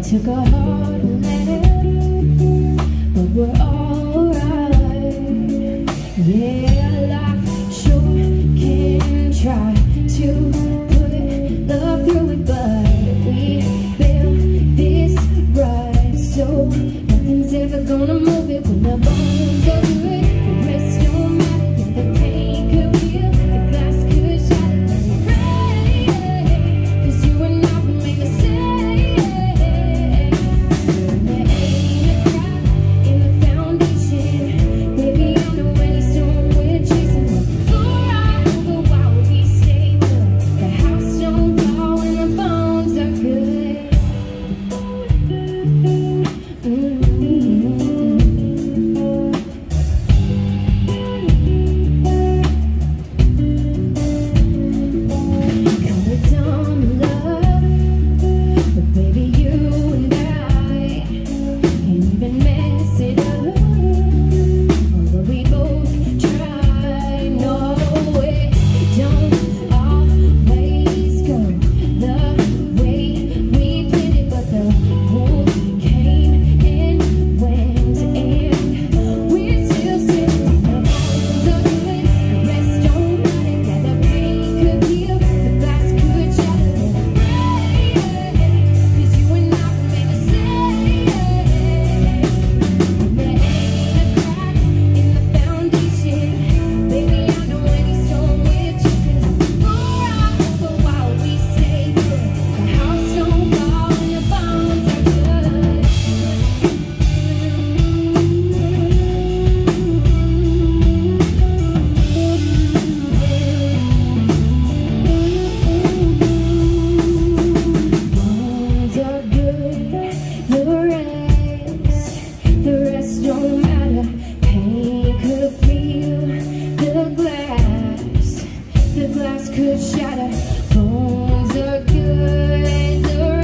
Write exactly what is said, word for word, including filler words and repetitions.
took a hard land, but we're alright. Yeah, life sure can try to put love through it, but we built this right, so nothing's ever gonna move it when the bones are good. The rest don't matter, yeah, the pain could heal, the glass could shatter, and pray, cause you and I will make a mistake. The glass could shatter, bones are good, the